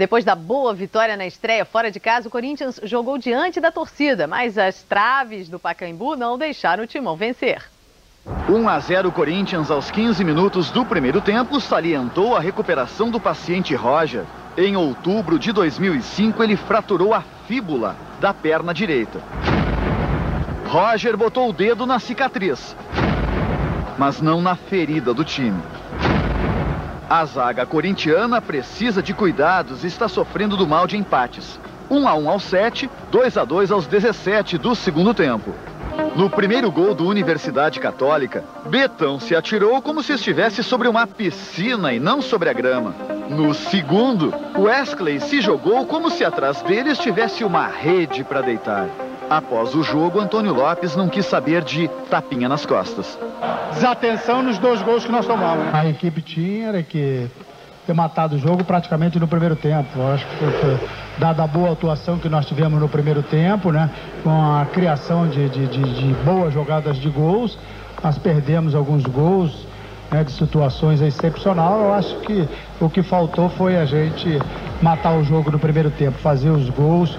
Depois da boa vitória na estreia fora de casa, o Corinthians jogou diante da torcida, mas as traves do Pacaembu não deixaram o Timão vencer. 1-0 Corinthians aos 15 minutos do primeiro tempo salientou a recuperação do paciente Roger. Em outubro de 2005, ele fraturou a fíbula da perna direita. Roger botou o dedo na cicatriz, mas não na ferida do time. A zaga corintiana precisa de cuidados e está sofrendo do mal de empates. 1-1 aos 7, 2-2 aos 17 do segundo tempo. No primeiro gol do Universidade Católica, Betão se atirou como se estivesse sobre uma piscina e não sobre a grama. No segundo, Wesley se jogou como se atrás dele estivesse uma rede para deitar. Após o jogo, Antônio Lopes não quis saber de tapinha nas costas. Desatenção nos 2 gols que nós tomamos. A equipe tinha que ter matado o jogo praticamente no primeiro tempo. Eu acho que foi dada a boa atuação que nós tivemos no primeiro tempo, né? Com a criação de boas jogadas de gols, nós perdemos alguns gols, né, de situações excepcionais. Eu acho que o que faltou foi a gente matar o jogo no primeiro tempo, fazer os gols.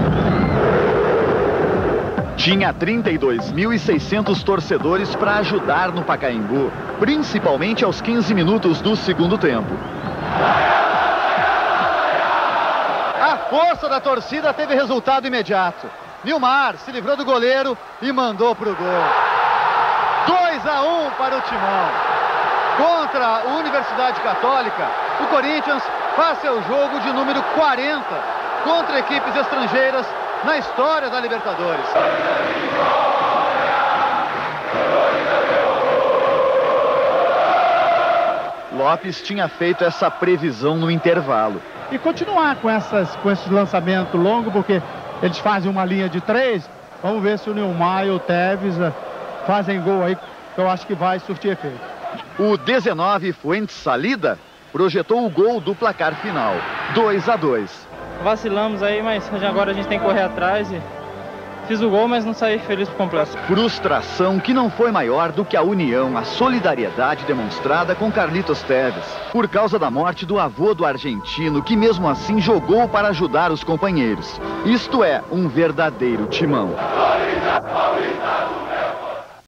Tinha 32.600 torcedores para ajudar no Pacaembu, principalmente aos 15 minutos do segundo tempo. A força da torcida teve resultado imediato. Nilmar se livrou do goleiro e mandou para o gol. 2-1 para o Timão. Contra a Universidade Católica, o Corinthians faz seu jogo de número 40 contra equipes estrangeiras na história da Libertadores. Lopes tinha feito essa previsão no intervalo. E continuar com esse lançamento longo, porque eles fazem uma linha de 3. Vamos ver se o Nilmar e o Teves fazem gol aí, que eu acho que vai surtir efeito. O 19 Fuentes Salida projetou o gol do placar final, 2-2. Vacilamos aí, mas agora a gente tem que correr atrás e fiz o gol, mas não saí feliz por completo. Frustração que não foi maior do que a união, a solidariedade demonstrada com Carlitos Teves, por causa da morte do avô do argentino, que mesmo assim jogou para ajudar os companheiros. Isto é um verdadeiro timão.